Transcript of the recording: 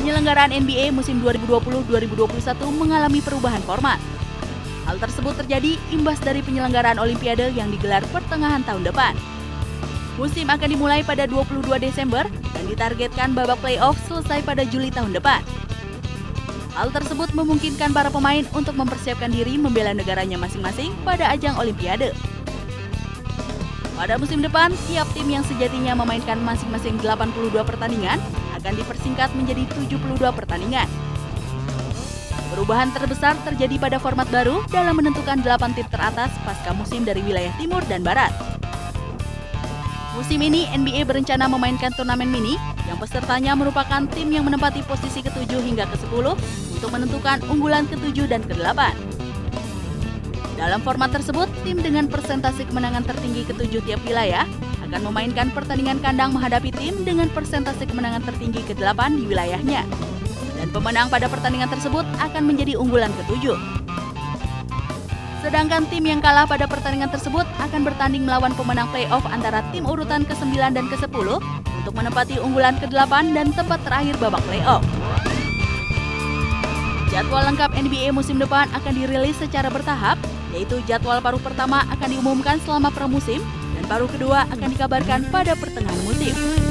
Penyelenggaraan NBA musim 2020-2021 mengalami perubahan format. Hal tersebut terjadi imbas dari penyelenggaraan Olimpiade yang digelar pertengahan tahun depan. Musim akan dimulai pada 22 Desember dan ditargetkan babak playoff selesai pada Juli tahun depan. Hal tersebut memungkinkan para pemain untuk mempersiapkan diri membela negaranya masing-masing pada ajang Olimpiade. Pada musim depan, tiap tim yang sejatinya memainkan masing-masing 82 pertandingan akan dipersingkat menjadi 72 pertandingan. Perubahan terbesar terjadi pada format baru dalam menentukan 8 tim teratas pasca musim dari wilayah timur dan barat. Musim ini NBA berencana memainkan turnamen mini yang pesertanya merupakan tim yang menempati posisi ke-7 hingga ke-10 untuk menentukan unggulan ke-7 dan ke-8. Dalam format tersebut, tim dengan persentase kemenangan tertinggi ke-7 tiap wilayah akan memainkan pertandingan kandang menghadapi tim dengan persentase kemenangan tertinggi ke-8 di wilayahnya. Dan pemenang pada pertandingan tersebut akan menjadi unggulan ke-7. Sedangkan tim yang kalah pada pertandingan tersebut akan bertanding melawan pemenang playoff antara tim urutan ke-9 dan ke-10 untuk menempati unggulan ke-8 dan tempat terakhir babak playoff. Jadwal lengkap NBA musim depan akan dirilis secara bertahap, yaitu jadwal paruh pertama akan diumumkan selama pramusim dan paruh kedua akan dikabarkan pada pertengahan musim.